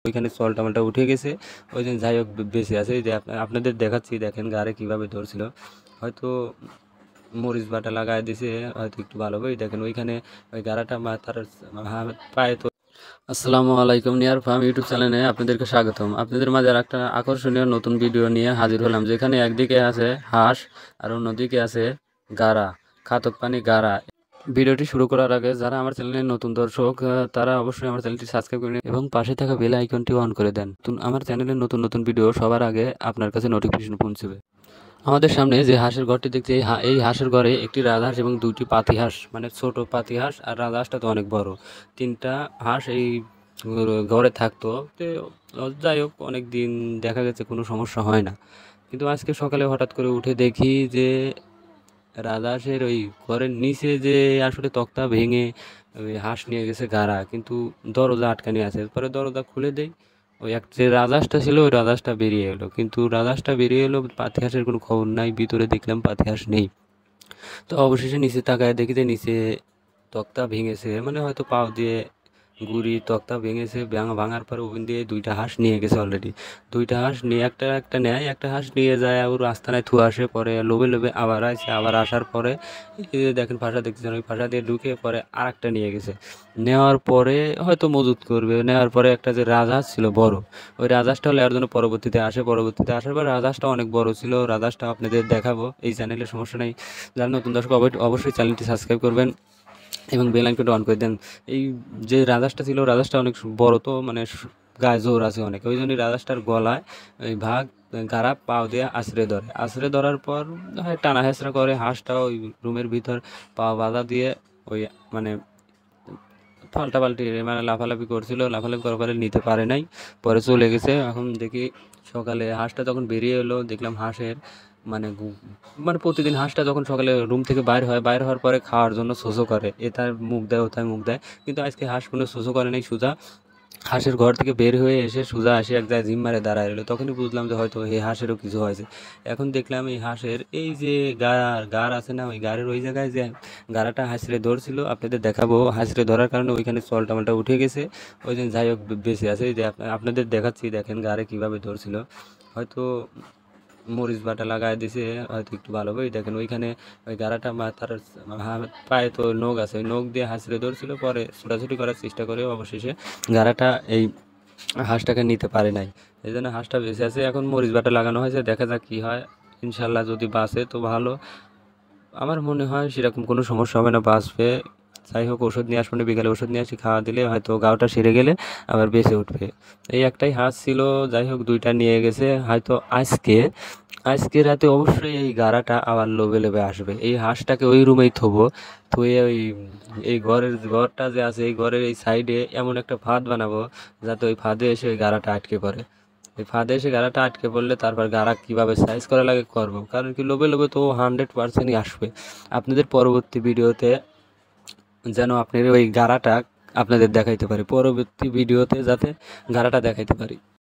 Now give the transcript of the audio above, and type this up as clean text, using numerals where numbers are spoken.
ওইখানে চল টলটা উঠে গেছে, ওই জন্য যাই হোক বেঁচে আছে। এই যে আপনাদের দেখাচ্ছি, দেখেন গাড়ে কীভাবে ধরছিল। হয়তো মরিচ বাটা লাগায় দিছে, হয়তো একটু ভালো হবে। দেখেন ওইখানে ওই গাড়াটা মাথার পায়ে তো। আসসালামু আলাইকুম, নিয়ার ফার্ম ইউটিউব চ্যানেলে আপনাদেরকে স্বাগতম। আপনাদের মাঝে আর একটা আকর্ষণীয় নতুন ভিডিও নিয়ে হাজির হলাম, যেখানে একদিকে আছে হাঁস আর অন্যদিকে আছে গাড়া, খাতক পানি গাড়া। ভিডিওটি শুরু করার আগে যারা আমার চ্যানেলের নতুন দর্শক, তারা অবশ্যই আমার চ্যানেলটি সাবস্ক্রাইব করে নিন এবং পাশে থাকা বেল আইকনটি অন করে দেন। আমার চ্যানেলের নতুন নতুন ভিডিও সবার আগে আপনার কাছে নোটিফিকেশন পৌঁছবে। আমাদের সামনে যে হাঁসের ঘরটি দেখছি, এই হাঁসের ঘরে একটি রাজহাঁস এবং দুইটি পাতি হাঁস, মানে ছোট পাতি হাঁস, আর রাজহাঁসটা তো অনেক বড়। তিনটা হাঁস এই ঘরে থাকতো। তো যাই হোক, অনেক দিন দেখা গেছে কোনো সমস্যা হয় না, কিন্তু আজকে সকালে হঠাৎ করে উঠে দেখি যে রাজহাঁসের ওই ঘরের নিচে যে আসলে তক্তা ভেঙে ওই হাঁস নিয়ে গেছে গাড়া, কিন্তু দরজা আটকানি আছে। পরে দরজা খুলে দেই, ওই এক যে রাজহাঁসটা ছিল ওই রাজহাঁসটা বেরিয়ে এলো, কিন্তু রাজহাঁসটা বেরিয়ে এলো, পাতি হাঁসের কোনো খবর নাই। ভিতরে দেখলাম পাতি হাঁস নেই। তো অবশেষে নিচে তাকায় দেখি যে নিচে তক্তা ভেঙেছে, মানে হয়তো পাও দিয়ে গুড়ি তক্তা ভেঙেছে। ভাঙার পরে ওখান দিয়ে দুইটা হাঁস নিয়ে গেছে অলরেডি। দুইটা হাঁস নিয়ে একটা একটা নেয়, একটা হাঁস নিয়ে যায় ওর আস্তানায় থুয়ে আসে। পরে লোভে লোভে আবার আসে, আবার আসার পরে এই যে দেখেন ফাঁসা দেখতেছেন, ওই ফাঁসা দিয়ে ঢুকে পরে আর একটা নিয়ে গেছে। নেওয়ার পরে হয়তো মজুত করবে। নেওয়ার পরে একটা যে রাজহাঁস ছিল বড়, ওই রাজহাঁসটা নেওয়ার জন্য পরবর্তীতে আসে। পরবর্তীতে আসার পর রাজহাঁসটা অনেক বড় ছিল। রাজহাঁসটা আপনাদের দেখাবো এই চ্যানেলে, সমস্যা নেই। যারা নতুন দর্শক অবশ্যই চ্যানেলটি সাবস্ক্রাইব করবেন এবং বেল আইকনটা অন করে দেন। এই যে রাজহাঁসটা ছিল, রাজহাঁসটা অনেক বড়, তো মানে গায়ে জোর আছে অনেক, ওই জন্যই রাজহাঁসটার গলায় ওই ভাগ গাড়া পাও দিয়ে আছড়ে ধরে। আছড়ে ধরার পর হয় টানা হেঁচড়া করে। হাঁসটা ওই রুমের ভিতর পা বাঁধা দিয়ে ওই মানে পাল্টাপাল্টি মানে লাফালাফি করছিল। লাফালাফি করার পরে নিতে পারে নাই, পরে চলে গেছে। এখন দেখি সকালে হাঁসটা যখন বেরিয়ে এলো, দেখলাম হাঁসের মানে মানে প্রতিদিন হাঁসটা যখন সকালে রুম থেকে বাইর হয়, বাইর হওয়ার পরে খাওয়ার জন্য শোষো করে, এটার মুখ দেয় ওথায় মুখ দেয়। কিন্তু আজকে হাঁস কোনো শোষো করে নাই, সোজা হাঁসের ঘর থেকে বের হয়ে এসে সোজা আসে এক জায়গায় জিম মারে দাঁড়ায় রইলো। তখনই বুঝলাম যে হয়তো এই হাঁসেরও কিছু হয়েছে। এখন দেখলাম এই হাঁসের এই যে গাড় আছে না, ওই গাড়ের ওই জায়গায় যে গাড়াটা হাঁসড়ে ধরছিল, আপনাদের দেখাবো। হাঁসড়ে ধরার কারণে ওইখানে চল টলটা উঠে গেছে, ওই জন্য যাই হোক বেঁচে আছে। এই যে আপনাদের দেখাচ্ছি, দেখেন গাড়ে কীভাবে ধরছিল। হয়তো মরিচ বাটা লাগায় দিছে, হয়তো একটু ভালো হবে। দেখেন ওইখানে ওই গাড়াটা মাথার পায়ে তো নখ আছে, ওই নখ দিয়ে হাঁচড়ে ধরছিল। পরে ছোটাছুটি করার চেষ্টা করে অবশেষে গাড়াটা এই হাঁসটাকে নিতে পারে নাই, এই জন্য হাঁসটা বেঁচে আছে। এখন মরিচ বাটা লাগানো হয়েছে, দেখা যাক কী হয়। ইনশাল্লাহ যদি বাঁচে তো ভালো, আমার মনে হয় সেরকম কোনো সমস্যা হবে না, বাঁচবে। যাই হোক, ওষুধ নিয়ে আসবো, বিকালে ওষুধ নিয়ে আসি, খাওয়া দিলে হয়তো গাওটা সেরে গেলে আবার বেঁচে উঠবে। এই একটাই হাঁস ছিল, যাই হোক দুইটা নিয়ে গেছে। হয়তো আজকে আজকে রাতে অবশ্যই এই গাড়াটা আবার লোভে লোভে আসবে। এই হাঁসটাকে ওই রুমেই থবো, থুয়ে ওই এই ঘরটা যে আছে, এই ঘরের এই সাইডে এমন একটা ফাঁদ বানাবো যাতে ওই ফাঁদে এসে ওই গাড়াটা আটকে পড়ে। এই ফাঁদে এসে গাড়াটা আটকে পড়লে তারপর গাড়া কীভাবে সাইজ করা লাগে করবো, কারণ কি লোভে লোভে তো 100%ই আসবে। আপনাদের পরবর্তী ভিডিওতে যেন আপনার ওই গাড়াটা আপনাদের দেখাইতে পারি, পরবর্তী ভিডিওতে যাতে গাড়াটা দেখাইতে পারি।